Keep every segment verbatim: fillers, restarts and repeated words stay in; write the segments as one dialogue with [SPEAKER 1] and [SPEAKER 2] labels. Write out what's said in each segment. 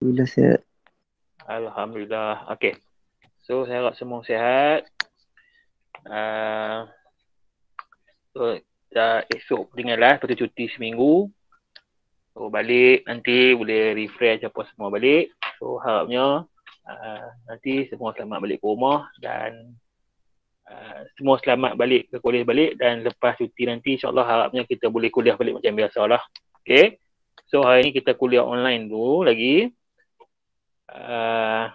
[SPEAKER 1] Alhamdulillah sihat.
[SPEAKER 2] Alhamdulillah. Okey. So, saya harap semua sihat. Uh, so, dah esok tinggallah, lepas tu cuti seminggu. So, balik nanti boleh refresh apa semua balik. So, harapnya uh, nanti semua selamat balik ke rumah dan uh, semua selamat balik ke kuliah balik dan lepas cuti nanti insyaAllah harapnya kita boleh kuliah balik macam biasa lah. Okay. So, hari ni kita kuliah online dulu lagi. Uh,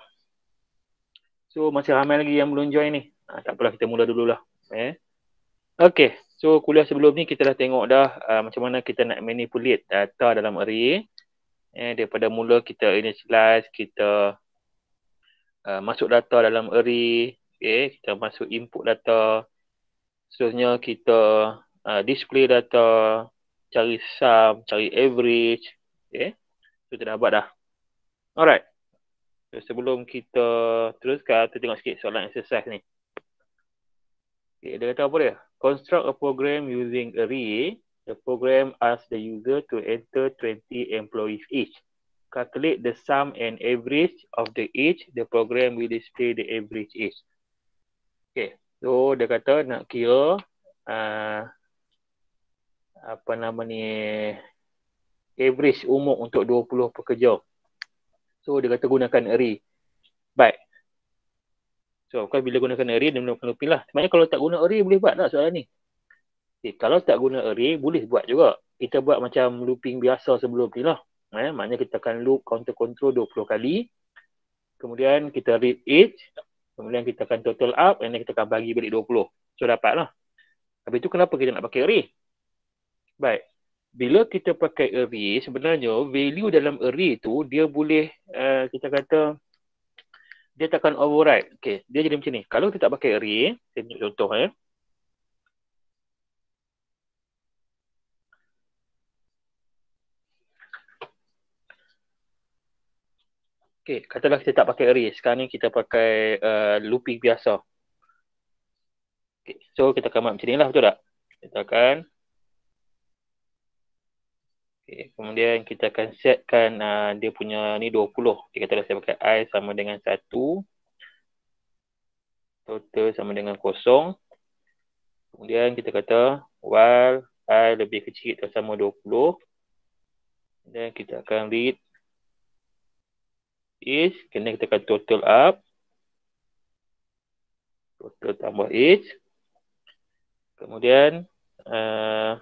[SPEAKER 2] so, masih ramai lagi yang belum join ni. Uh, tak apalah, kita mula dululah. Eh. Okay, so kuliah sebelum ni kita dah tengok dah uh, macam mana kita nak manipulate data dalam array. Eh, daripada mula kita initialize, kita uh, masuk data dalam array, okay, kita masuk input data, seterusnya kita uh, display data, cari sum, cari average, okay. So kita dah buat dah. Alright, so, sebelum kita teruskan, kita tengok sikit soalan exercise ni. Okay, dia kata apa dia? Construct a program using array. The program asks the user to enter twenty employees each. Calculate the sum and average of the age. The program will display the average age. Okay, so dia kata nak kira uh, apa nama ni, average umur untuk dua puluh pekerja. So dia kata gunakan array. Baik. So kan bila gunakan array, dia menggunakan looping lah. Sebenarnya kalau tak guna array boleh buat tak soalan ni? Okay, kalau tak guna array, boleh buat juga. Kita buat macam looping biasa sebelum ni lah. Eh, maknanya kita akan loop counter control dua puluh kali. Kemudian kita read age. Kemudian kita akan total up. Dan kita akan bagi balik dua puluh. So, dapat lah. Habis tu kenapa kita nak pakai array? Baik. Bila kita pakai array, sebenarnya value dalam array tu, dia boleh, uh, kita kata, dia takkan override. Okay, dia jadi macam ni. Kalau kita tak pakai array, saya tunjuk contoh ya. Eh. Okay, katalah kita tak pakai array. Sekarang ni kita pakai uh, looping biasa. Okay, so kita akan buat macam ni lah, betul tak? Kita akan okay, kemudian kita akan setkan uh, dia punya ni dua puluh. Dia katalah saya pakai I sama dengan satu. Total sama dengan kosong. Kemudian kita kata while I lebih kecil atau sama dua puluh. Dan kita akan read is, kena kita akan total up. Total tambah age. Kemudian uh,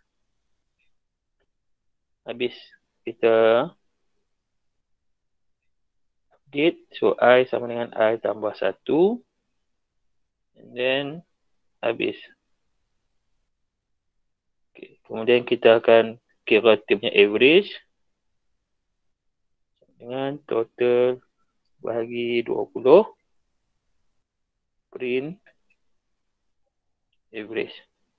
[SPEAKER 2] habis kita date. So I sama dengan I tambah satu. And then habis. Okay. Kemudian kita akan kira timnya average. Dengan total bahagi dua puluh. Print average.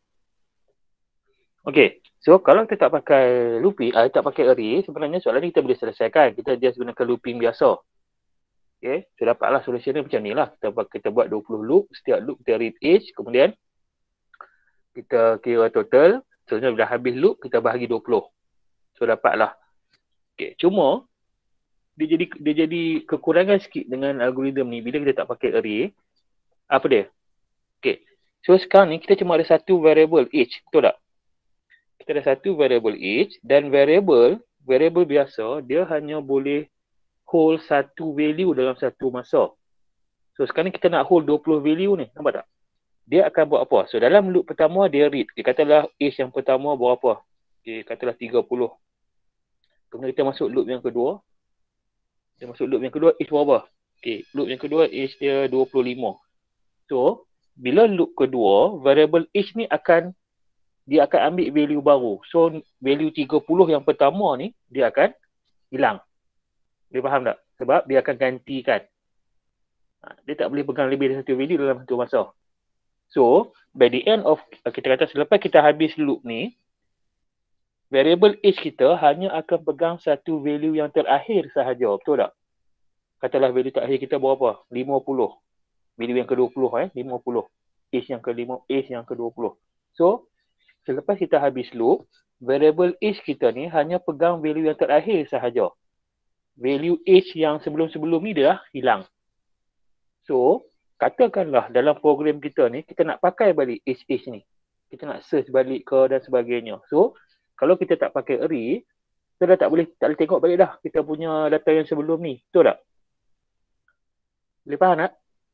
[SPEAKER 2] Okay, so kalau kita tak pakai looping, uh, tak pakai array, sebenarnya soalan ni kita boleh selesaikan. Kita just gunakan looping biasa. Okay, so dapatlah solusi ni macam ni lah. Kita, kita buat dua puluh loop, setiap loop kita read age, kemudian kita kira total. Sebenarnya dah habis loop, kita bahagi dua puluh. So dapatlah. Okay, cuma dia jadi dia jadi kekurangan sikit dengan algoritma ni bila kita tak pakai array. Apa dia? Okay, so sekarang ni kita cuma ada satu variable age, betul tak? Kita ada satu variable age dan variable variable biasa dia hanya boleh hold satu value dalam satu masa. So sekarang ni kita nak hold dua puluh value ni, nampak tak? Dia akan buat apa? So dalam loop pertama dia read. Dia katalah age yang pertama berapa? Okay, katalah tiga puluh. Kemudian kita masuk loop yang kedua. Kita masuk loop yang kedua, age berapa? Okay, loop yang kedua age dia dua puluh lima. So bila loop kedua, variable age ni akan dia akan ambil value baru. So, value tiga puluh yang pertama ni, dia akan hilang. Dia faham tak? Sebab dia akan gantikan. Dia tak boleh pegang lebih dari satu value dalam satu masa. So, by the end of, kita kata selepas kita habis loop ni, variable age kita hanya akan pegang satu value yang terakhir sahaja. Betul tak? Katalah value terakhir kita berapa? lima puluh. Value yang ke dua puluh eh, lima puluh. Age yang ke lima, age yang ke dua puluh. So, selepas kita habis loop, variable age kita ni hanya pegang value yang terakhir sahaja. value age yang sebelum-sebelum ni dia dah hilang. So, katakanlah dalam program kita ni, kita nak pakai balik age-age ni. Kita nak search balik ke dan sebagainya. So, kalau kita tak pakai array, kita dah tak boleh, tak boleh tengok balik dah kita punya data yang sebelum ni. Betul tak? Boleh faham tak?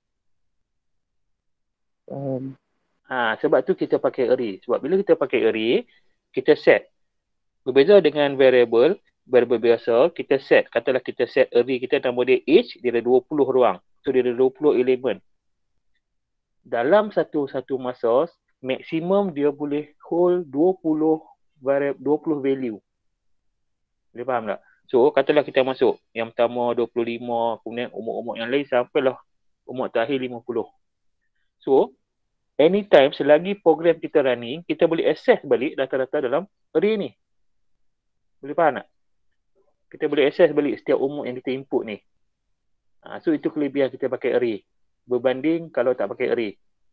[SPEAKER 1] Um,
[SPEAKER 2] Ha, sebab tu kita pakai array. Sebab bila kita pakai array, kita set. Berbeza dengan variable, variable biasa, kita set. Katalah kita set array kita nama dia age, dia ada dua puluh ruang. So, dia ada dua puluh elemen. Dalam satu-satu masa, maksimum dia boleh hold dua puluh variable, dua puluh value. Boleh faham tak? So, katalah kita masuk yang pertama dua puluh lima, kemudian umur-umur yang lain sampailah umur terakhir lima puluh. So, anytime selagi program kita running, kita boleh access balik data-data dalam array ni. Boleh faham tak? Kita boleh access balik setiap umur yang kita input ni. Ha, so, itu kelebihan kita pakai array. Berbanding kalau tak pakai array.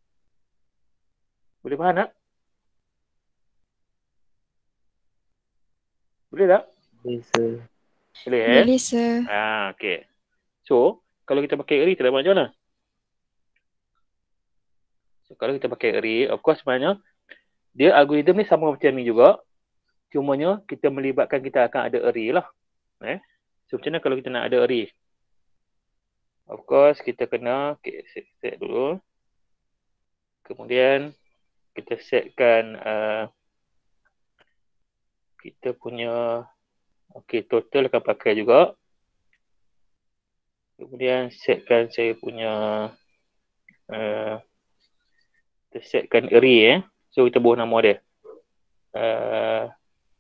[SPEAKER 2] Boleh faham tak? Boleh tak?
[SPEAKER 1] boleh sir.
[SPEAKER 2] Boleh eh?
[SPEAKER 3] Boleh, sir.
[SPEAKER 2] Ah, okay. So, kalau kita pakai array, kita dapat macam mana? So, kalau kita pakai array, of course sebenarnya, dia algoritma ni sama macam ni juga. Cumanya, kita melibatkan kita akan ada array lah. Eh? So, macam mana kalau kita nak ada array? Of course, kita kena, okay, set, set dulu. Kemudian, kita setkan uh, kita punya, okay, total akan pakai juga. Kemudian, setkan saya punya, uh, kita setkan array eh. So, kita buat nama dia. Uh,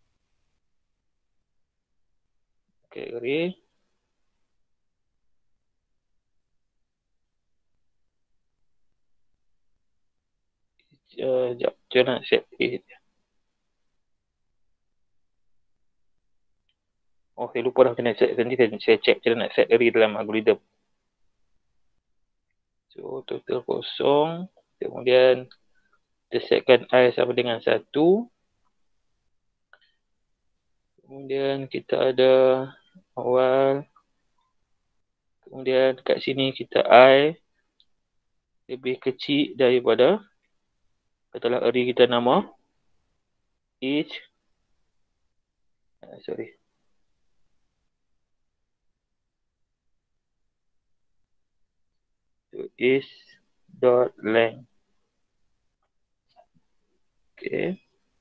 [SPEAKER 2] okay, array. Uh, sekejap, macam nak set A. Oh, saya lupa dah macam mana set. Nanti saya, saya check macam mana nak set array dalam algoritma. So, total kosong. Kemudian, kita setkan I sama dengan satu. Kemudian, kita ada awal. Kemudian, kat sini kita I lebih kecil daripada, katalah array kita nama age. Uh, sorry. So, is dot length. Okay.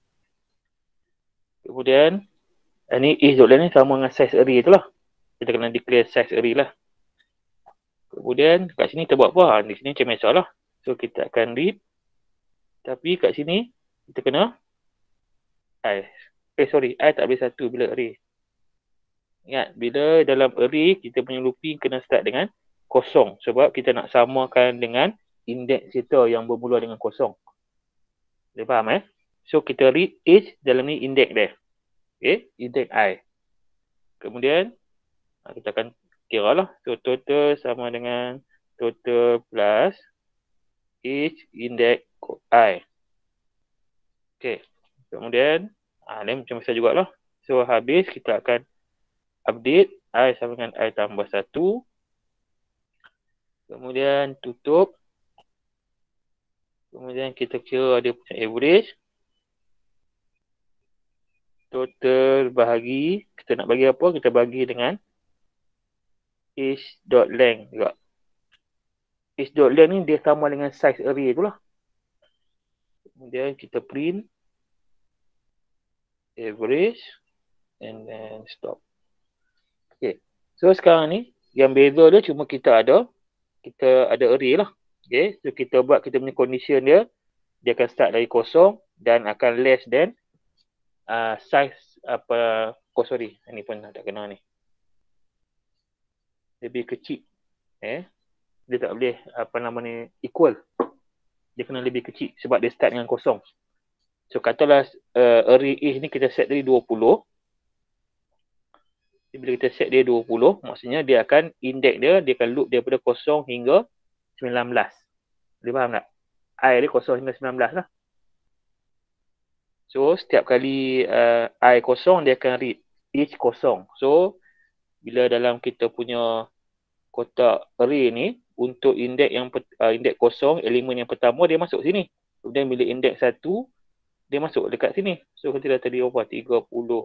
[SPEAKER 2] Kemudian, ini is dot length ni sama dengan size array tu lah. Kita kena declare size array lah. Kemudian, kat sini kita buat apa? Di sini macam biasa lah. So, kita akan read. Tapi kat sini, kita kena I. Eh, sorry. I tak boleh satu bila array. Ingat, bila dalam array, kita punya looping kena start dengan kosong. Sebab kita nak samakan dengan index kita yang bermula dengan kosong. Boleh faham eh? So, kita read age dalam ni index dia. Okay, index I. Kemudian, kita akan kira lah. So, total sama dengan total plus age index I. Okay. Kemudian, ah, ni macam biasa jugalah. So, habis kita akan update I sama dengan I tambah satu. Kemudian, tutup. Kemudian, kita kira dia punya average. Total bahagi. Kita nak bagi apa? Kita bagi dengan age.length juga. Age.length ni dia sama dengan size array tu lah. Kemudian kita print average and then stop. Okay. So sekarang ni yang beza dia cuma kita ada kita ada array lah. Okay. So kita buat kita punya condition dia. Dia akan start dari kosong dan akan less than uh, size apa. Oh sorry. Ini pun tak kena ni. Lebih kecil. Eh. Dia tak boleh apa nama ni equal. Dia kena lebih kecil sebab dia start dengan kosong. So katalah uh, array age ni kita set dari dua puluh. Bila kita set dia dua puluh, maksudnya dia akan index dia, dia akan loop daripada kosong hingga sembilan belas. Boleh faham tak? I dia kosong hingga sembilan belas lah. So setiap kali uh, I kosong, dia akan read age kosong. So bila dalam kita punya kotak array ni, untuk indeks yang uh, indeks kosong, elemen yang pertama dia masuk sini. Kemudian bila indeks satu, dia masuk dekat sini. So kita dah tadi apa? tiga puluh.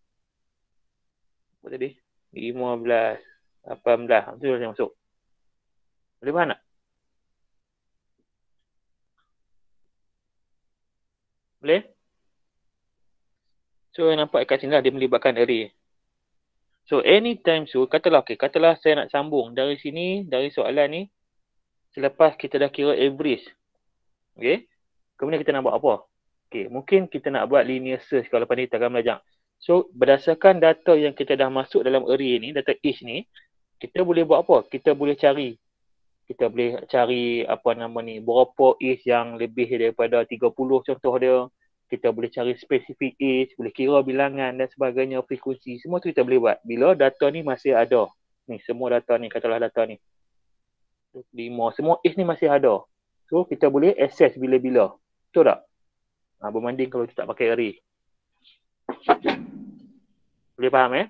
[SPEAKER 2] Apa tadi? lima belas. lapan belas. Itu dah masuk. Boleh faham tak? Boleh? So nampak kat sini lah dia melibatkan array. So anytime so, katalah okay, katalah saya nak sambung dari sini, dari soalan ni, selepas kita dah kira average. Okay? Kemudian kita nak buat apa? Okay, mungkin kita nak buat linear search kalau lepas ni kita akan belajar. So berdasarkan data yang kita dah masuk dalam array ni, data each ni, kita boleh buat apa? Kita boleh cari. Kita boleh cari apa nama ni, berapa each yang lebih daripada tiga puluh contoh dia. Kita boleh cari spesifik age, boleh kira bilangan dan sebagainya, frekuensi. Semua tu kita boleh buat. Bila data ni masih ada. Ni, semua data ni, katalah data ni. lima, semua age ni masih ada. So, kita boleh access bila-bila. Betul tak? Ha, berbanding kalau kita tak pakai array. Boleh faham eh?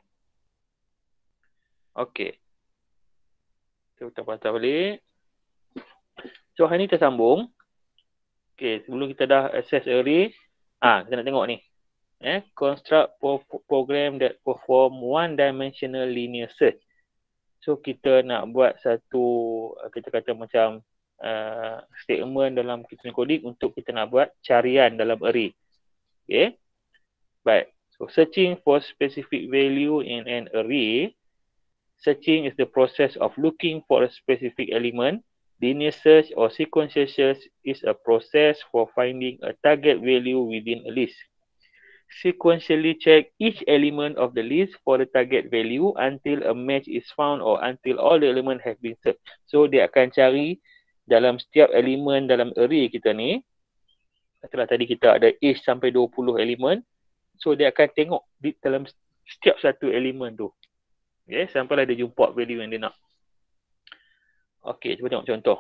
[SPEAKER 2] Okey. So, kita patah balik. So, hari ni kita sambung. Okey, sebelum kita dah access array, ah, ha, kita nak tengok ni. Eh, construct program that perform one dimensional linear search. So kita nak buat satu, kita kata macam uh, statement dalam kita coding untuk kita nak buat carian dalam array. Okay. Baik. So searching for specific value in an array. Searching is the process of looking for a specific element. Linear search or sequential search is a process for finding a target value within a list. Sequentially check each element of the list for the target value until a match is found or until all the element have been searched. So dia akan cari dalam setiap elemen dalam array kita ni. Setelah tadi kita ada age sampai dua puluh elemen. So dia akan tengok di dalam setiap satu elemen tu. Okay, sampailah dia jumpa value yang dia nak. Okay, cuba tengok contoh.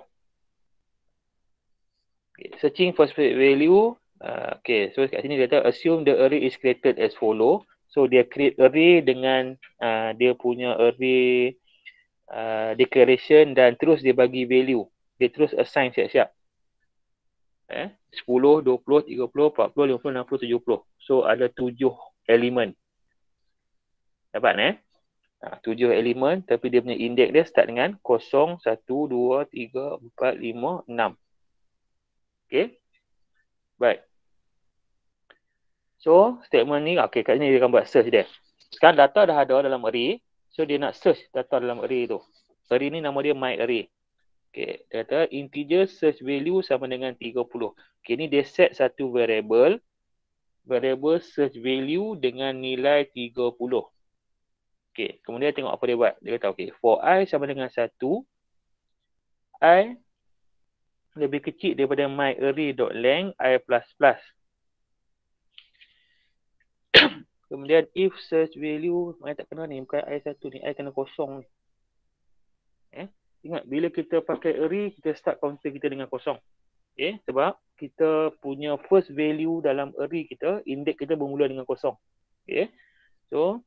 [SPEAKER 2] Okay, searching for specific value. Uh, okay, so kat sini dia kata assume the array is created as follow. So dia create array dengan uh, dia punya array uh, declaration dan terus dia bagi value. Dia terus assign siap-siap. Eh, sepuluh, dua puluh, tiga puluh, empat puluh, lima puluh, enam puluh, tujuh puluh. So ada tujuh elemen. Dapat eh? Ha, tujuh elemen tapi dia punya indeks dia start dengan kosong, satu, dua, tiga, empat, lima, enam. Okay. Baik. So, statement ni, okay, kat sini dia akan buat search dia. Sekarang data dah ada dalam array. So, dia nak search data dalam array tu. Array ni nama dia myArray. Okay, dia kata integer search value sama dengan tiga puluh. Okay, ni dia set satu variable. Variable search value dengan nilai tiga puluh. Okay, kemudian tengok apa dia buat. Dia kata, okay, for I sama dengan satu. I lebih kecil daripada myArray.length I plus plus. Kemudian if search value, I tak kena ni, bukan I satu ni, I kena kosong ni. Eh? Ingat, bila kita pakai array, kita start counter kita dengan kosong. Okay? Sebab kita punya first value dalam array kita, indeks kita bermula dengan kosong. Okay? So,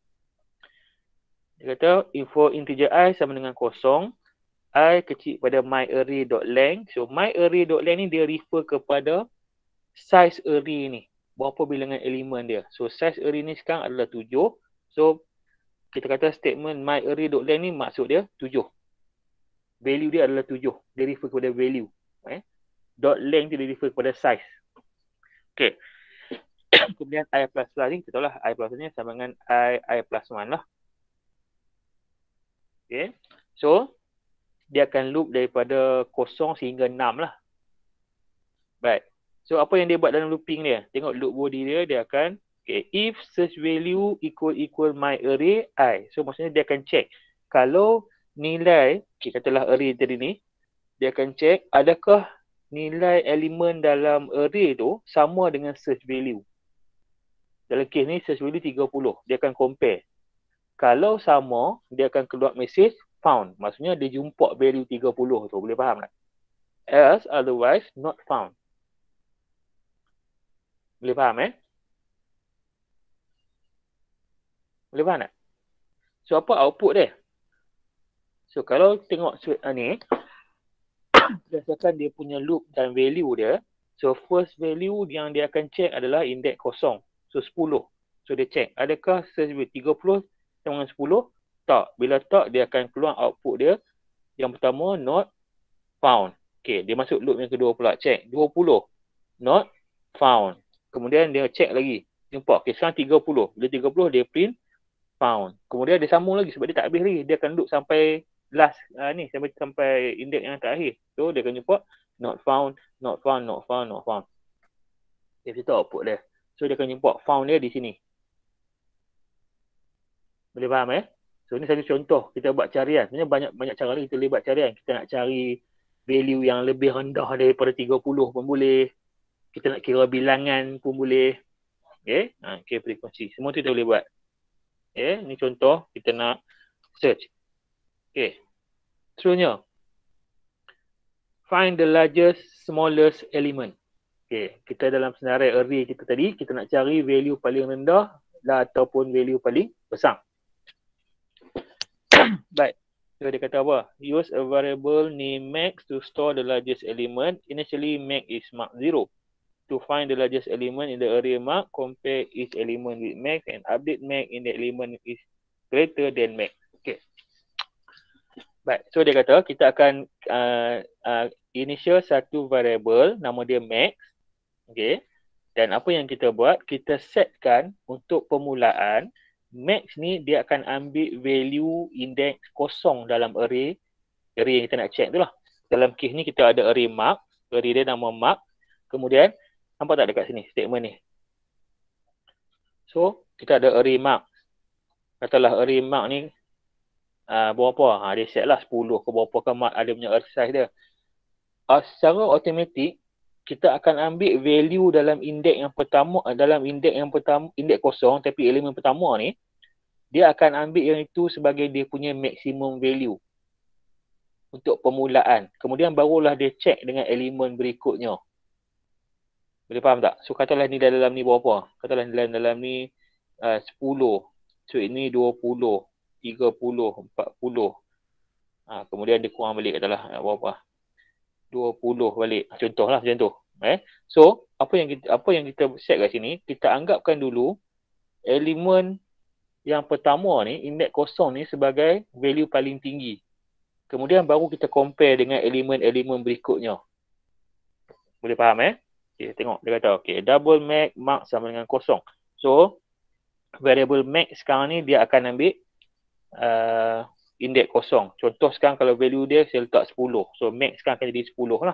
[SPEAKER 2] dia kata, if for integer I sama dengan kosong, I kecil pada myArray.length. So, myArray.length ni dia refer kepada size array ni. Berapa bilangan elemen dia. So, size array ni sekarang adalah tujuh. So, kita kata statement myArray.length ni maksud dia tujuh. Value dia adalah tujuh. Dia refer kepada value. Eh? Dot length dia refer kepada size. Okay. Kemudian I plus plus ni, kita tahu lah I plus ni sama dengan I, I plus one lah. Okay. So, dia akan loop daripada kosong sehingga enam lah. Baik. So, apa yang dia buat dalam looping dia? Tengok loop body dia, dia akan, okay, if search value equal equal my array I. So, maksudnya dia akan check. Kalau nilai, okay, katalah array tadi ni, dia akan check adakah nilai elemen dalam array tu sama dengan search value. Dalam kes ni, search value tiga puluh. Dia akan compare. Kalau sama, dia akan keluar message found. Maksudnya dia jumpa value tiga puluh tu. Boleh faham tak? Else, otherwise, not found. Boleh faham eh? Boleh faham tak? So apa output dia? So kalau tengok uh, ni, berdasarkan dia punya loop dan value dia, so first value yang dia akan check adalah indeks kosong. So sepuluh. So dia check, adakah search with tiga puluh sama dengan sepuluh? Tak. Bila tak, dia akan keluar output dia. Yang pertama, not found. Okay, dia masuk loop yang kedua pula. Check, dua puluh. Not found. Kemudian dia check lagi. Jumpa, okay, sekarang tiga puluh. Bila tiga puluh, dia print found. Kemudian dia sambung lagi sebab dia tak habis lagi. Dia akan loop sampai last uh, ni, sampai sampai indeks yang terakhir. So dia akan jumpa not found, not found, not found, not found. Dia situ output dia. So dia akan jumpa found dia di sini. Boleh faham eh? So ni satu contoh kita buat carian. Sebenarnya banyak banyak cara kita boleh buat carian. Kita nak cari value yang lebih rendah daripada tiga puluh pun boleh. Kita nak kira bilangan pun boleh. Okay? Ha, kira frekuensi. Semua tu kita boleh buat. Okay? Ni contoh kita nak search. Okay. Seterusnya. Find the largest, smallest element. Okay. Kita dalam senarai array kita tadi, kita nak cari value paling rendah ataupun value paling besar. Baik. So dia kata apa? Use a variable named max to store the largest element. Initially, max is marked zero. To find the largest element in the array mark, compare each element with max and update max in the element is greater than max. Okay. Baik. So dia kata kita akan uh, uh, initial satu variable, nama dia max. Okay. Dan apa yang kita buat? Kita setkan untuk permulaan max ni dia akan ambil value indeks kosong dalam array array yang kita nak check tu lah. Dalam case ni kita ada array mark, array dia nama mark. Kemudian nampak tak dekat sini statement ni. So kita ada array mark. Katalah array mark ni uh, berapa? Ha, dia set lah sepuluh ke berapa ke mark ada punya array size dia. Uh, secara automatik kita akan ambil value dalam indeks yang pertama, dalam indeks yang pertama, indeks kosong tapi elemen pertama ni, dia akan ambil yang itu sebagai dia punya maximum value untuk permulaan. Kemudian barulah dia check dengan elemen berikutnya. Boleh faham tak? So katalah nilai dalam ni berapa? Katalah nilai dalam ni uh, sepuluh. So ini dua puluh, tiga puluh, empat puluh. Ha, kemudian dia kurang balik katalah berapa? dua puluh balik. Contohlah macam tu. Eh? So, apa yang kita apa yang kita set kat sini, kita anggapkan dulu elemen yang pertama ni, indeks kosong ni sebagai value paling tinggi. Kemudian baru kita compare dengan elemen-elemen berikutnya. Boleh faham eh? Okay, tengok. Dia kata, okay, double max, mark sama dengan kosong. So, variable max sekarang ni dia akan ambil uh, indeks kosong. Contoh sekarang kalau value dia saya letak sepuluh. So max sekarang akan jadi sepuluh lah.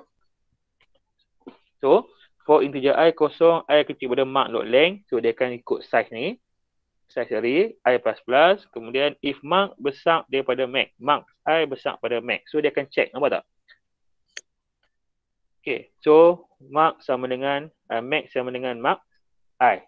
[SPEAKER 2] So for integer i kosong, i kecil pada mark dot length. So dia akan ikut size ni. Size array i plus plus. Kemudian if mark besar daripada max. Mark i besar pada max. So dia akan check. Nampak tak? Okay. So mark sama dengan uh, max sama dengan mark i.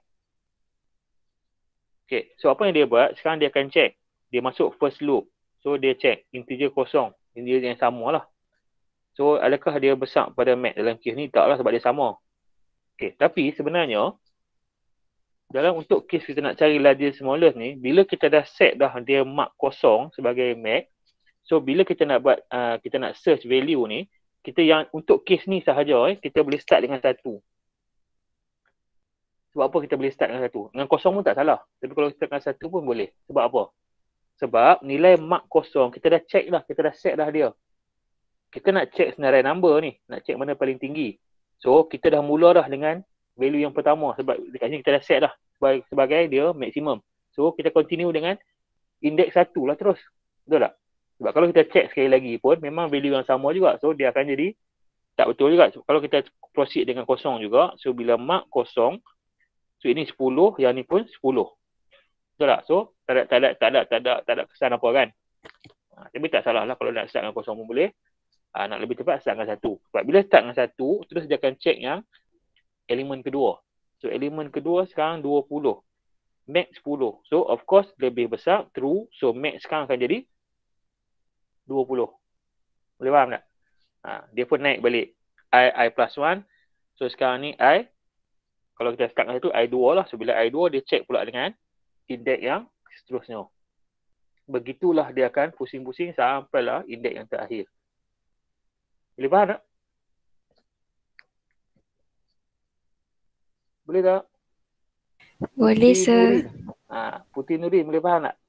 [SPEAKER 2] Okay. So apa yang dia buat? Sekarang dia akan check. Dia masuk first loop. So dia check integer kosong. Integer yang sama lah. So adakah dia besar pada max? Dalam kes ni tak lah sebab dia sama. Okay. Tapi sebenarnya dalam untuk kes kita nak cari largest smallest ni, bila kita dah set dah dia mark kosong sebagai max. So bila kita nak buat uh, kita nak search value ni, kita yang untuk kes ni sahaja eh, kita boleh start dengan satu. Sebab apa kita boleh start dengan satu? Dengan kosong pun tak salah. Tapi kalau kita dengan satu pun boleh. Sebab apa? Sebab nilai mark kosong, kita dah check dah, kita dah set dah dia. Kita nak check senarai number ni, nak check mana paling tinggi. So, kita dah mula dah dengan value yang pertama. Sebab dekat sini kita dah set dah sebagai, sebagai dia maksimum. So, kita continue dengan indeks satu lah terus. Betul tak? Sebab kalau kita check sekali lagi pun, memang value yang sama juga. So, dia akan jadi tak betul juga. So, kalau kita proceed dengan kosong juga, so bila mark kosong, so ini sepuluh, yang ni pun sepuluh. Betul tak? So, tak ada, tak ada, tak ada, tak ada, tak ada kesan apa kan. Ha, tapi tak salah lah kalau nak start dengan kosong pun boleh. Ha, nak lebih cepat start dengan satu. Sebab bila start dengan satu, terus dia akan check yang elemen kedua. So, elemen kedua sekarang dua puluh. Max sepuluh. So, of course, lebih besar. True. So, max sekarang akan jadi dua puluh. Boleh faham tak? Ha, dia pun naik balik. I, I plus one. So, sekarang ni I. Kalau kita start dengan satu, I dua lah. So, bila I dua, dia check pula dengan indeks yang seterusnya. begitulah dia akan pusing-pusing sampailah indeks yang terakhir. Boleh faham tak? Boleh tak?
[SPEAKER 1] Boleh,
[SPEAKER 2] Putih
[SPEAKER 1] sir.
[SPEAKER 2] Nurin. Ha, Putih Nurin boleh faham tak?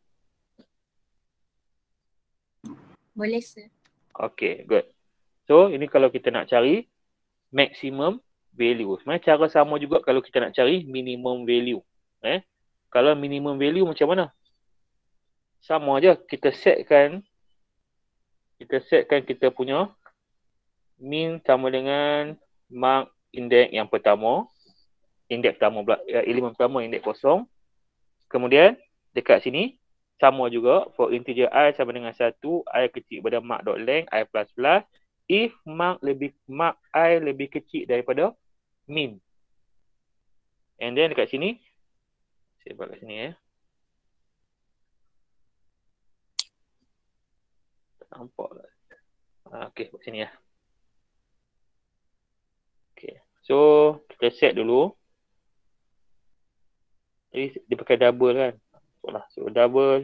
[SPEAKER 1] Boleh, sir.
[SPEAKER 2] Okay, good. So, ini kalau kita nak cari maximum value. Sebenarnya cara sama juga kalau kita nak cari minimum value. Eh? Kalau minimum value macam mana? Sama aja, kita setkan kita setkan kita punya min sama dengan mark indeks yang pertama. Indeks pertama pula, elemen pertama indeks kosong. Kemudian dekat sini sama juga for integer I sama dengan satu, I kecil daripada mark.length, I plus plus. If mark lebih mark I lebih kecil daripada min. And then dekat sini, saya buat kat sini ya. Tak nampak lah. Okay, buat sini ya. Okay, so kita set dulu. Jadi dia pakai double kan. So double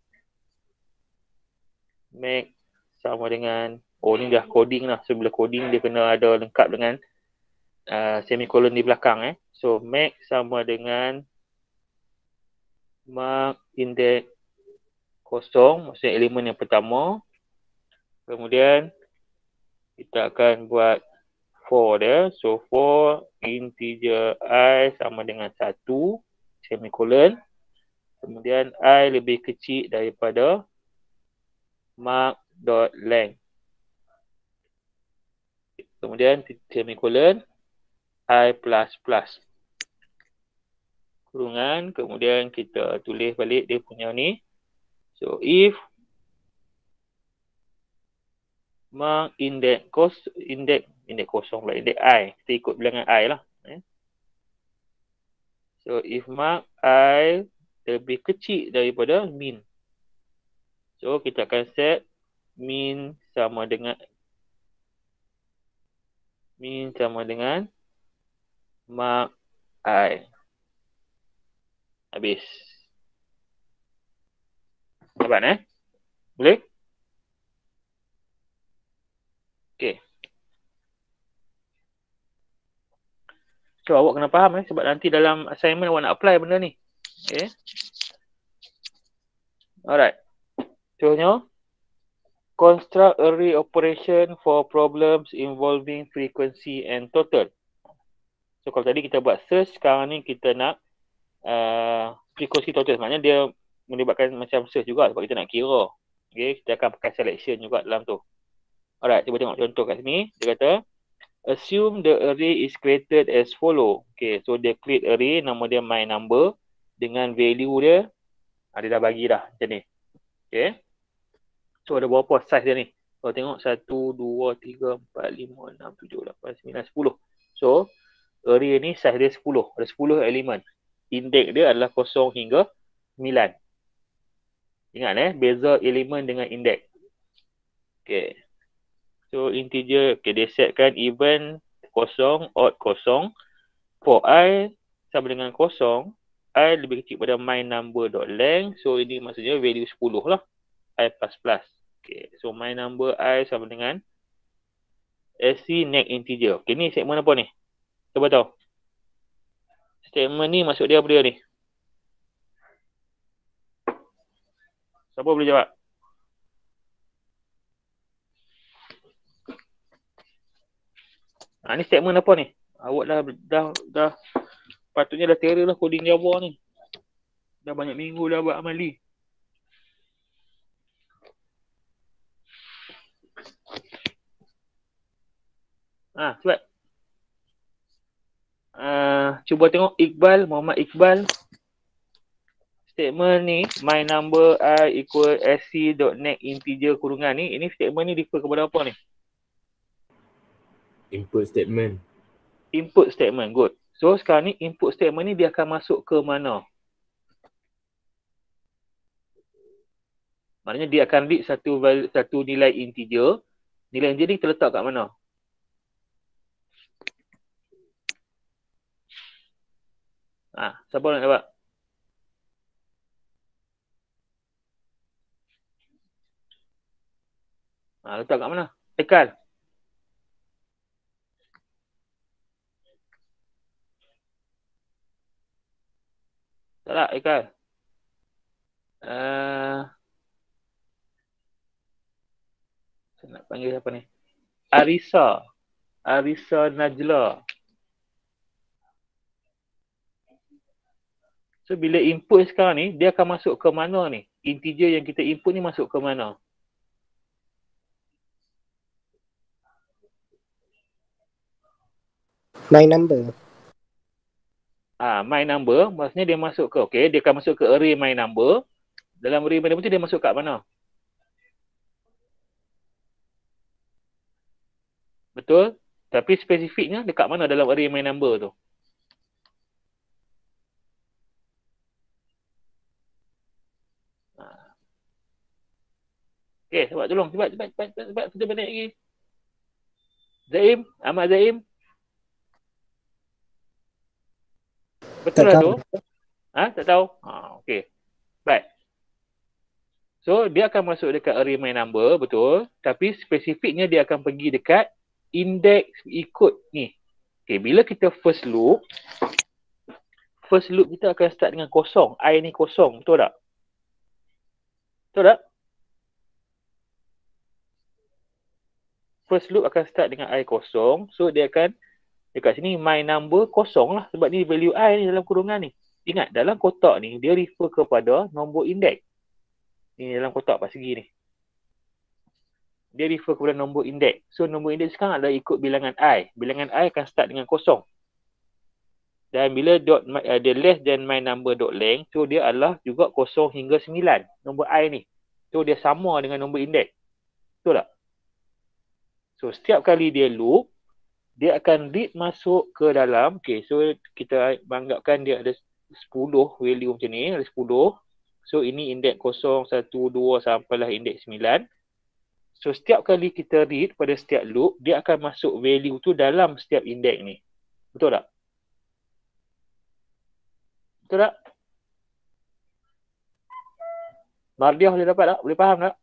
[SPEAKER 2] max sama dengan, oh ni dah coding lah. So bila coding dia kena ada lengkap dengan uh, semicolon di belakang eh. So max sama dengan mark indeks kosong, maksudnya elemen yang pertama. Kemudian kita akan buat for dia. So for integer I sama dengan satu, semicolon. Kemudian I lebih kecil daripada mark.length. Kemudian semicolon I plus plus. Kurungan, kemudian kita tulis balik dia punya ni. So if mark indeks kos indeks indeks kosong pula, indeks I. Kita ikut bilangan I lah. Eh. So if mark I lebih kecil daripada min. So kita akan set min sama dengan min sama dengan mark I. Habis. Dapat eh? Boleh? Okay. So awak kena faham eh, sebab nanti dalam assignment awak nak apply benda ni. Okay. Alright. Contohnya, construct array operation for problems involving frequency and total. So kalau tadi kita buat search, sekarang ni kita nak uh, frequency total. Maknanya dia melibatkan macam search juga sebab kita nak kira. Okay, kita akan pakai selection juga dalam tu. Alright, cuba tengok contoh kat sini. Dia kata, assume the array is created as follow. Okay, so dia create array, nama dia my number. Dengan value dia, ah, dia dah bagi dah macam ni. Okay. So ada berapa size dia ni? Kalau tengok satu, dua, tiga, empat, lima, enam, tujuh, lapan, sembilan, sepuluh. So array ni size dia sepuluh. Ada sepuluh elemen. Indeks dia adalah kosong hingga sembilan. Ingat eh, beza elemen dengan indeks. Okay. So integer, okay, dia setkan even kosong, odd kosong. For I sama dengan kosong, I lebih kecil pada my number.length. So ini maksudnya value sepuluh lah. I plus plus. Okay, so my number I sama dengan S C next integer. Okay, ni segmen apa ni? Cuba tahu. Segmen ni maksud dia apa dia ni? Siapa boleh jawab? Ha, ni segmen apa ni? Awak dah dah dah patutnya dah terror lah coding Java ni. Dah banyak minggu dah buat amali. Ha, sebab uh, cuba tengok Iqbal, Muhammad Iqbal. Statement ni, my number I equal sc.next integer kurungan ni, ini statement ni refer kepada apa ni?
[SPEAKER 3] Input statement.
[SPEAKER 2] Input statement, good. So sekarang ni input statement ni dia akan masuk ke mana? Maknanya dia akan read satu satu nilai integer. Nilai integer ni kita letak kat mana? Ah, siapa nak jawab? Ha, letak kat mana? Ekal. Tak tak, Ekal. Uh, saya nak panggil siapa ni? Arisa. Arisa Najla. So, bila input sekarang ni, dia akan masuk ke mana ni? Integer yang kita input ni masuk ke mana?
[SPEAKER 3] My number.
[SPEAKER 2] Ah, my number, maksudnya dia masuk ke, okey, dia akan masuk ke array my number. Dalam array my number tu dia masuk kat mana? Betul? Tapi spesifiknya dekat mana dalam array my number tu? Okey, cepat tolong. Cepat, cepat, cepat, cepat, cepat. Satu minit lagi. Zaim, Ahmad Zaim. Betul lah tu? Ha, tak tahu? Ha, okey. Baik. So, dia akan masuk dekat array my number, betul. Tapi spesifiknya dia akan pergi dekat index ikut ni. Okey, bila kita first loop, first loop kita akan start dengan kosong. I ni kosong, betul tak? Betul tak? First loop akan start dengan I kosong. So, dia akan dekat sini my number kosong lah. Sebab ni value I ni dalam kurungan ni. Ingat, dalam kotak ni, dia refer kepada nombor indeks. Ni dalam kotak persegi ni. Dia refer kepada nombor indeks. So, nombor indeks sekarang adalah ikut bilangan I. Bilangan I akan start dengan kosong. Dan bila dot uh, dia less than my number dot length, so dia adalah juga kosong hingga sembilan. Nombor I ni. So, dia sama dengan nombor indeks. Betul tak? So, setiap kali dia loop, dia akan read masuk ke dalam. Okay, so kita anggapkan dia ada sepuluh value macam ni. Ada sepuluh. So, ini indeks kosong, satu, dua sampailah indeks sembilan. So, setiap kali kita read pada setiap loop, dia akan masuk value tu dalam setiap indeks ni. Betul tak? Betul tak? Mardiah boleh dapat tak? Boleh faham tak?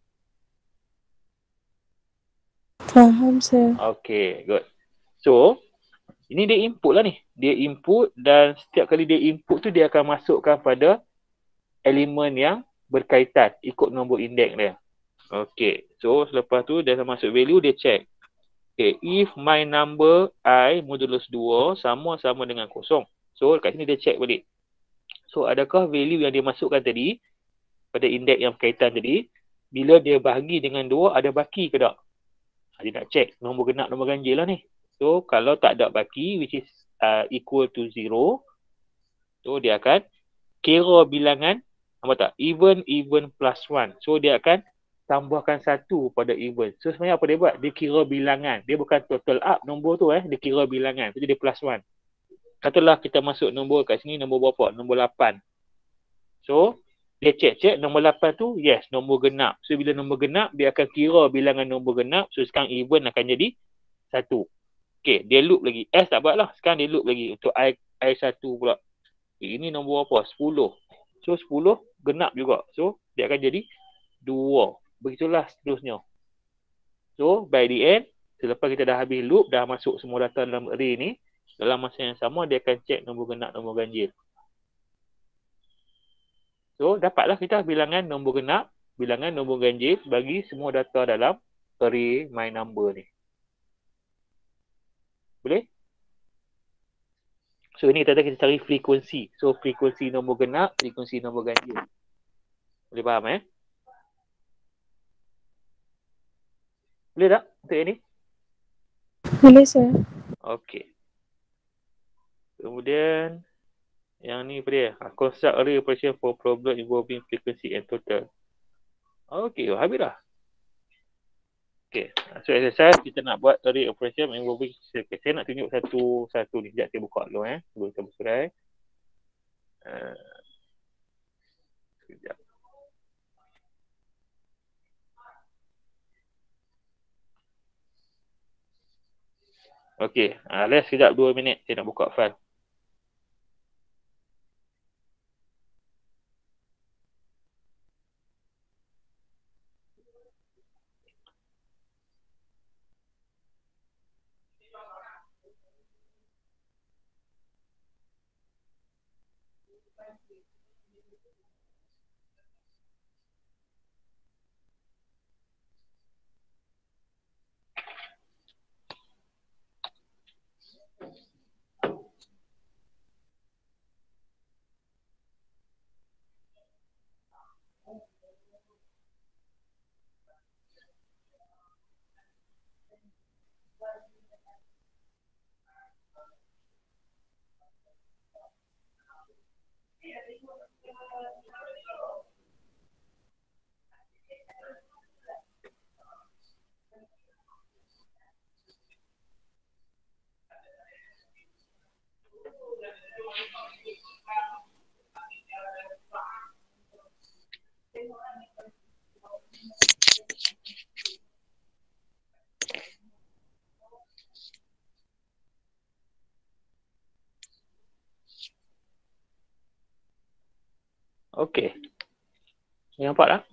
[SPEAKER 4] Faham, sir.
[SPEAKER 2] Okay, good. So, ini dia input lah ni. Dia input dan setiap kali dia input tu dia akan masukkan pada elemen yang berkaitan ikut nombor indeks dia. Okay, so selepas tu dia masuk value, dia check. Okay, if my number I modulus dua sama-sama dengan kosong. So, kat sini dia check balik. So, adakah value yang dia masukkan tadi pada indeks yang berkaitan tadi, bila dia bahagi dengan dua, ada baki ke tak? Dia nak check nombor genap, nombor ganjil lah ni. So, kalau tak ada baki, which is uh, equal to zero, so dia akan kira bilangan, apa tak? Even, even plus one. So, dia akan tambahkan satu pada even. So, sebenarnya apa dia buat? Dia kira bilangan. Dia bukan total up nombor tu eh. Dia kira bilangan. So, dia plus one. Katalah kita masuk nombor kat sini, nombor berapa? Nombor lapan. So, dia check-check nombor lapan tu, yes, nombor genap. So, bila nombor genap, dia akan kira bilangan nombor genap. So, sekarang even akan jadi satu. Okay, dia loop lagi. S tak buat lah. Sekarang dia loop lagi untuk I, I satu pula. Okay, ini nombor apa? sepuluh. So, sepuluh genap juga. So, dia akan jadi dua. Begitulah seterusnya. So, by the end, selepas kita dah habis loop, dah masuk semua data dalam array ni, dalam masa yang sama, dia akan check nombor genap, nombor ganjil. So, dapatlah kita bilangan nombor genap, bilangan nombor ganjil bagi semua data dalam array my number ni. Boleh? So, ini kita kita cari frekuensi. So, frekuensi nombor genap, frekuensi nombor ganjil. Boleh faham eh? Boleh tak untuk ini?
[SPEAKER 4] Boleh, sir.
[SPEAKER 2] Okey. Kemudian, yang ni apa dia? Construct array operation for problem involving frequency and total. Okey, habis dah. Okey, so exercise kita nak buat array operation involving okay, saya nak tunjuk satu-satu ni. Sekejap saya buka dulu eh. Sebelum kita bersurai. Uh, sekejap. Okey, uh, let's sekejap dua minit saya nak buka file. Okey. Nampak tak?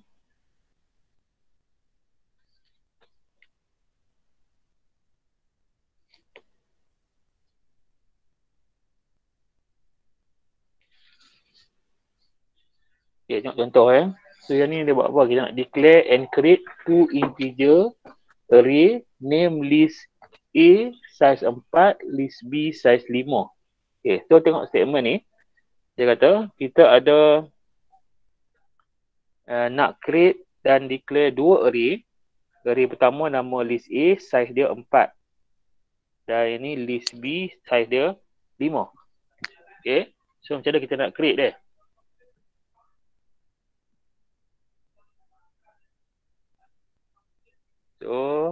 [SPEAKER 2] Okay, tengok contoh eh. So yang ni dia buat apa? Kita nak declare and create two integer array name list A size empat, list B size lima. Okay, so tengok statement ni. Dia kata kita ada uh, nak create dan declare dua array. Array pertama nama list A, size dia empat. Dan ini list B, size dia lima. Okay, so macam mana kita nak create dia? So,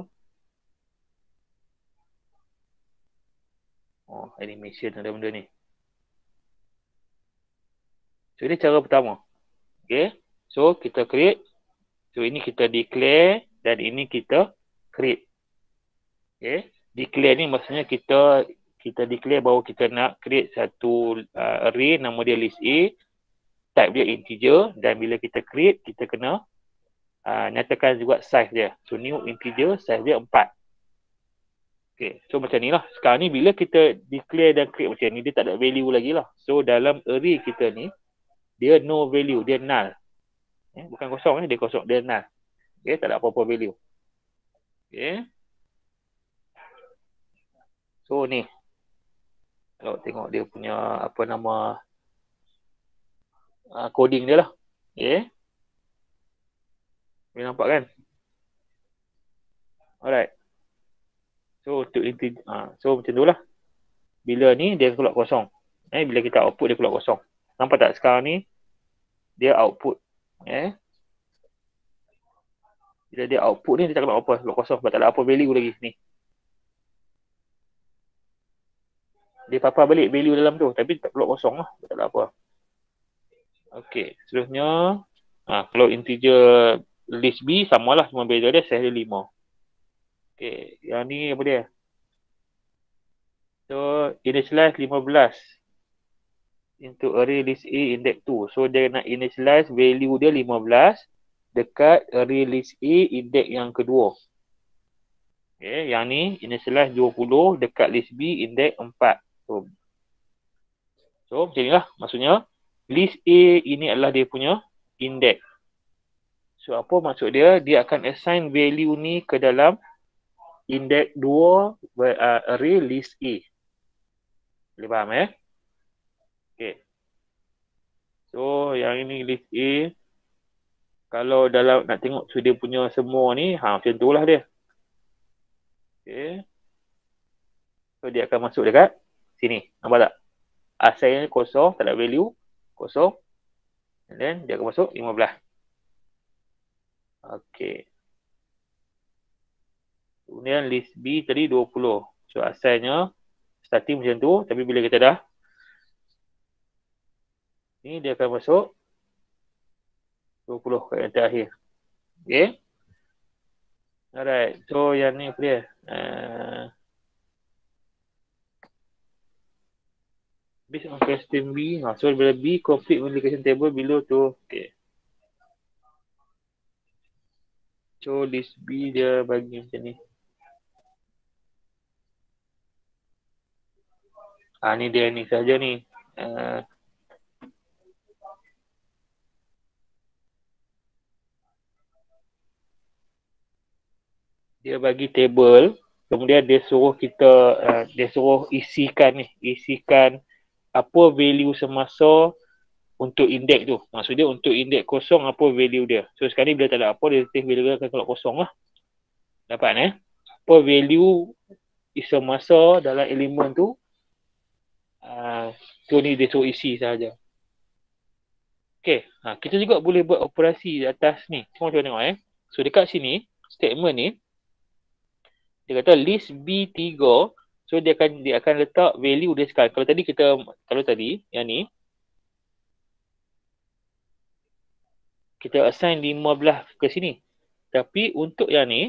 [SPEAKER 2] oh, animation ada benda ni. So, ini cara pertama. Okay, so kita create. So, ini kita declare dan ini kita create. Okay, declare ni maksudnya kita kita declare bahawa kita nak create satu uh, array nama dia list A. Type dia integer dan bila kita create, kita kena uh, nyatakan juga size dia. So, new integer, size dia empat. Okay, so macam ni lah. Sekarang ni bila kita declare dan create macam ni, dia tak ada value lagi lah. So, dalam array kita ni, dia no value, dia null. Eh, bukan kosong ni, dia kosong, dia null. Okay, tak ada apa-apa value. Okay. So, ni. Kalau tengok dia punya, apa nama, uh, coding dia lah. Okay. Boleh nampak kan? Alright. So, untuk integer, uh, so macam tu lah. Bila ni, dia keluar kosong. Eh, bila kita output, dia keluar kosong. Nampak tak sekarang ni? Dia output. Eh. Bila dia output ni, dia tak keluar apa. Keluar kosong. Sebab tak ada apa value lagi ni. Dia papar balik value dalam tu. Tapi tak keluar kosong lah. Tak ada apa. Okey. Seterusnya. Ha, kalau integer list B, samalah. Cuma beza dia size dia lima. Okey. Yang ni apa dia? So, initialize lima belas. Into array list A index two. So, dia nak initialize value dia lima belas. Dekat array list A index yang kedua. Okay, yang ni initialize dua puluh dekat list B index empat. So, so macam inilah maksudnya list A ini adalah dia punya index. So apa maksud dia? Dia akan assign value ni ke dalam index dua uh, array list A. Boleh faham eh? Okay. So yang ini list A. Kalau dalam nak tengok so dia punya semua ni, ha macam tu lah dia. Okay. So dia akan masuk dekat sini. Nampak tak? Asalnya kosong, tak ada value. Kosong. And then dia akan masuk lima belas. Okay. Kemudian list B tadi dua puluh. So asalnya starting macam tu. Tapi bila kita dah ni dia akan masuk dua puluh kat yang terakhir. Okay. Alright. So yang ni apa dia? Uh, based on question B. Ha, so bila B complete multiplication table below tu. Okay. So list B dia bagi macam ni. Ah ni dia ni saja ni. Uh, dia bagi table, kemudian dia suruh kita, uh, dia suruh isikan ni, isikan apa value semasa untuk indeks tu. Maksudnya untuk indeks kosong apa value dia. So sekarang ni bila tak ada apa, dia test value dia akan keluar kosong lah. Dapat eh? Apa value semasa dalam elemen tu, uh, tu ni dia suruh isi sahaja. Okay, ha, kita juga boleh buat operasi di atas ni. Cuma cuba tengok eh. So dekat sini, statement ni, dia kata list B tiga, so dia akan dia akan letak value dia sekarang. Kalau tadi kita, kalau tadi, yang ni, kita assign lima belas ke sini. Tapi untuk yang ni,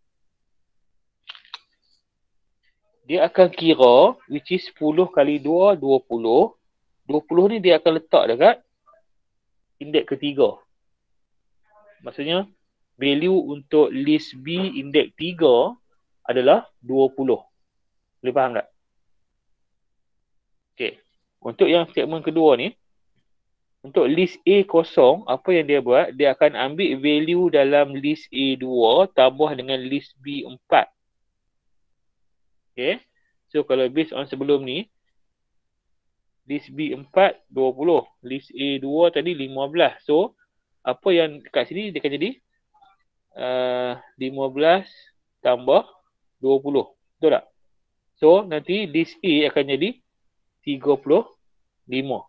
[SPEAKER 2] dia akan kira, which is sepuluh kali dua, dua puluh. dua puluh ni dia akan letak dekat indeks ketiga. Maksudnya, value untuk list B indeks tiga adalah dua puluh. Boleh faham tak? Okey. Untuk yang statement kedua ni, untuk list A kosong, apa yang dia buat? Dia akan ambil value dalam list A dua tambah dengan list B empat. Okey. So, kalau based on sebelum ni, list B empat, dua puluh. List A dua tadi lima belas. So, apa yang kat sini dia akan jadi uh, lima belas tambah dua puluh. Betul tak? So, nanti list A akan jadi tiga puluh lima.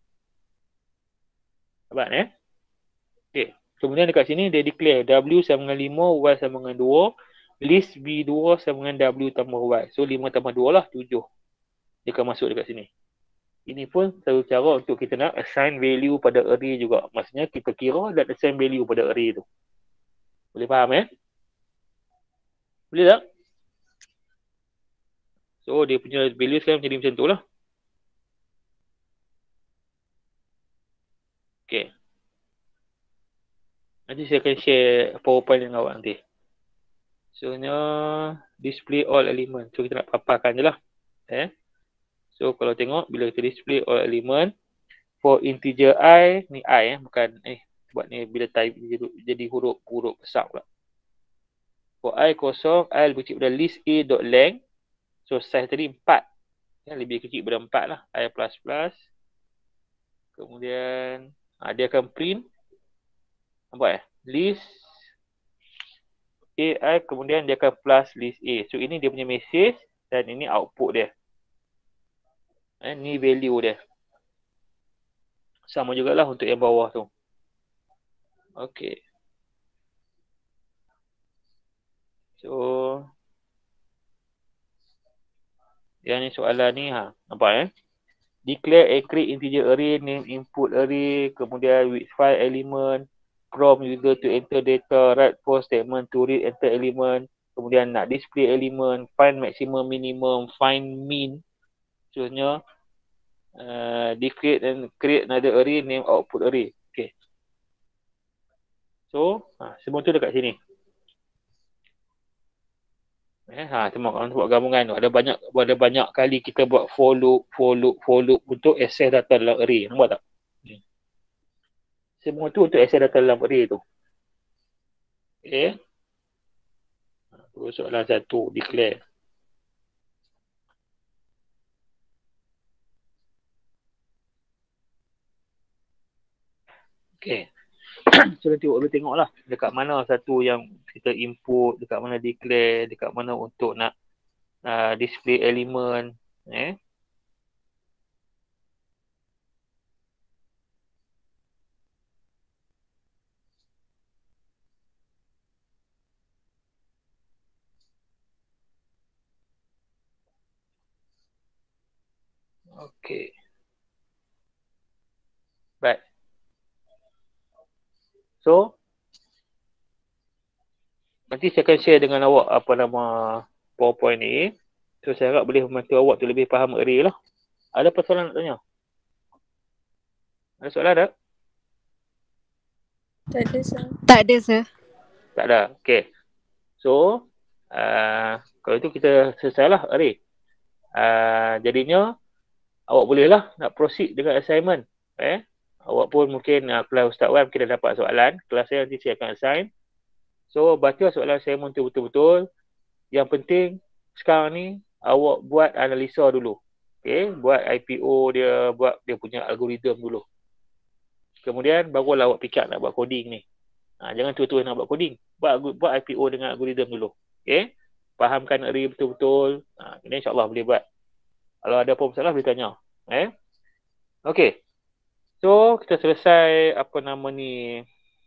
[SPEAKER 2] Nampak eh? Okay. Kemudian dekat sini dia declare W sama dengan lima, Y sama dengan dua. List B dua sama dengan W tambah Y. So, lima tambah dua lah, tujuh. Dia akan masuk dekat sini. Ini pun satu cara untuk kita nak assign value pada array juga. Maksudnya kita kira dan assign value pada array tu. Boleh faham eh? Boleh tak? So, dia punya value sekarang jadi macam tu lah. Okay. Nanti saya akan share PowerPoint dengan awak nanti. So, nya display all element. So, kita nak paparkan je lah. Eh? So, kalau tengok, bila kita display all element, for integer I, ni I eh, bukan eh. Sebab ni bila type jadi, jadi huruf huruf besar pula. For I kosong, I lebih kecil pada list A.length. So, size tadi empat. Ya, lebih kecil pada empat lah. I plus plus. Kemudian, ha, dia akan print. Nampak eh? List A I, kemudian dia akan plus list A. So, ini dia punya message dan ini output dia. Eh, ni value dia. Sama jugalah untuk yang bawah tu. Okay. So, yang ni soalan ni, ha, nampak eh? Declare a create integer array, name input array, kemudian with file element, prompt user to enter data, write for statement to read enter element, kemudian nak display element, find maximum minimum, find mean. Contohnya, uh, declare and create another array, name output array. Okay. So, ha, semua tu dekat sini. Eh, ha, cuma kalau buat gabungan tu, ada banyak ada banyak kali kita buat for loop, for loop, for loop untuk access data dalam array. Nampak tak? Hmm. Semua tu untuk access data dalam array tu. Okay. Tu soalan satu, declare. Okay. So nanti boleh tengoklah dekat mana satu yang kita input, dekat mana declare, dekat mana untuk nak uh, display element, eh. Okay. Baik. So, nanti saya akan share dengan awak apa nama PowerPoint ni. So, saya harap boleh membantu awak tu lebih faham array lah. Ada persoalan nak tanya? Ada soalan tak?
[SPEAKER 4] Tak ada, sir.
[SPEAKER 1] Tak ada, sir.
[SPEAKER 2] Tak ada. Okay. So, uh, kalau itu kita selesailah array. Uh, jadinya, awak bolehlah nak proceed dengan assignment. Eh? Awak pun mungkin uh, kelas Ustaz Wan mungkin dah dapat soalan. Kelas saya nanti saya akan assign. So baca soalan assignment tu betul-betul. Yang penting sekarang ni awak buat analisa dulu. Okay, buat I P O dia, buat dia punya algoritma dulu. Kemudian barulah awak fikir nak buat coding ni. Ha, jangan terus-terus nak buat coding. Buat buat I P O dengan algoritma dulu. Okay, fahamkan array betul-betul. Ha, ini insyaAllah boleh buat. Kalau ada apa masalah boleh tanya. Eh? Okay. So kita selesai apa nama ni.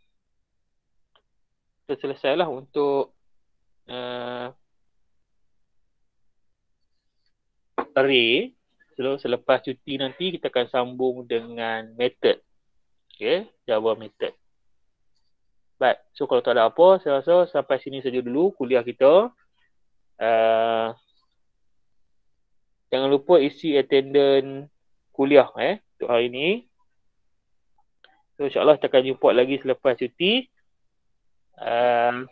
[SPEAKER 2] Kita selesailah untuk uh, array. So, selepas cuti nanti kita akan sambung dengan method. Okay, Java method. Baik, so kalau tak ada apa, saya rasa sampai sini saja dulu kuliah kita. Uh, jangan lupa isi attendance kuliah eh untuk hari ini. So insyaAllah kita akan jumpa lagi selepas cuti. Uh,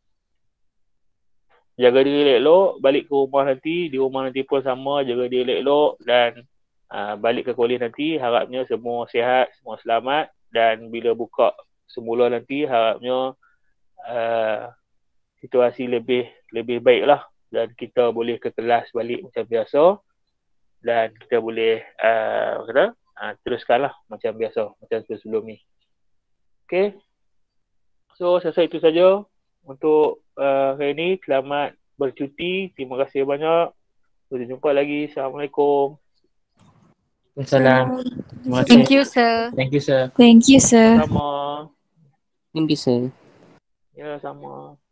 [SPEAKER 2] jaga diri elok-elok, balik ke rumah nanti, di rumah nanti pun sama, jaga diri elok-elok dan uh, balik ke kuliah nanti, harapnya semua sihat, semua selamat dan bila buka semula nanti harapnya uh, situasi lebih lebih baik lah dan kita boleh ke kelas balik macam biasa dan kita boleh uh, kata, uh, teruskanlah macam biasa, macam sebelum ni. Okay. So, saya rasa itu saja untuk uh, hari ini. Selamat bercuti. Terima kasih banyak. Sampai jumpa lagi. Assalamualaikum.
[SPEAKER 3] Waalaikumsalam. Terima kasih.
[SPEAKER 1] Thank you, sir.
[SPEAKER 3] Thank you, sir.
[SPEAKER 4] Thank you, sir.
[SPEAKER 2] Sama.
[SPEAKER 5] Thank you, sir.
[SPEAKER 2] Ya, sama.